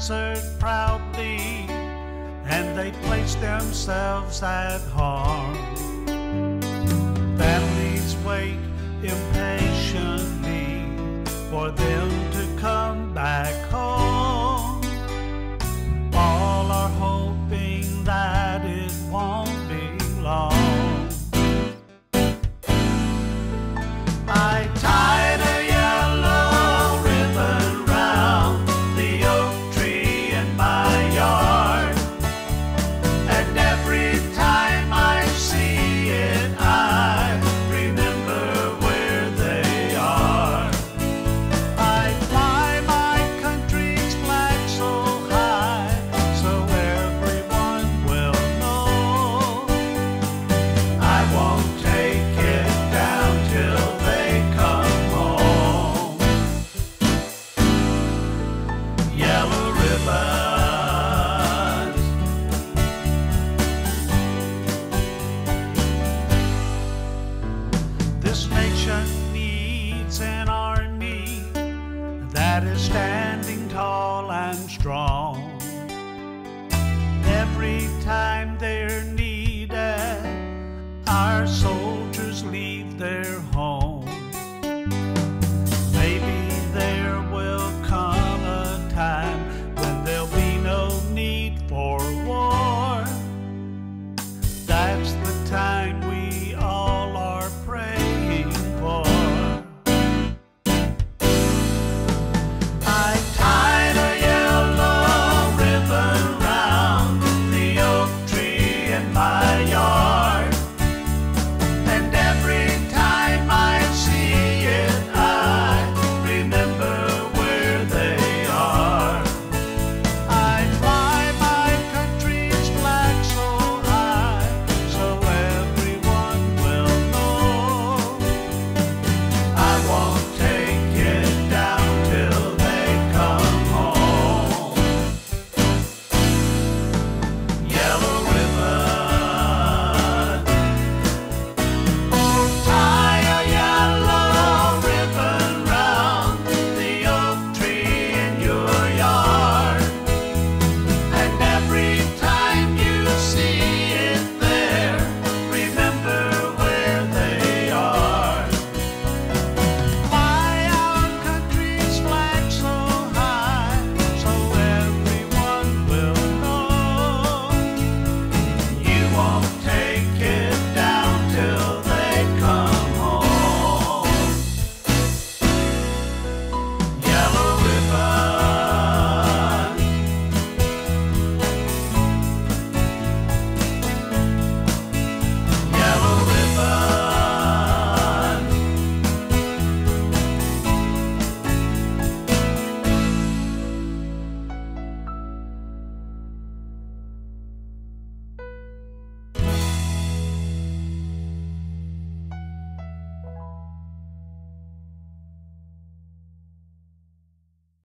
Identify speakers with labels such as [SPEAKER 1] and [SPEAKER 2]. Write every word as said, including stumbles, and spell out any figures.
[SPEAKER 1] answered proudly, and they placed themselves at home. Families wait impatiently for them to come back home. All are hoping that it won't be long. I tied a yellow ribbon round the oak tree in my yard, and every time I see it I remember where they are. I fly my country's flag so high so everyone will know. I won't take it down till they come home. Yellow ribbons. This nation needs an army that is standing tall and strong. Every time they're needed, our soldiers leave their home.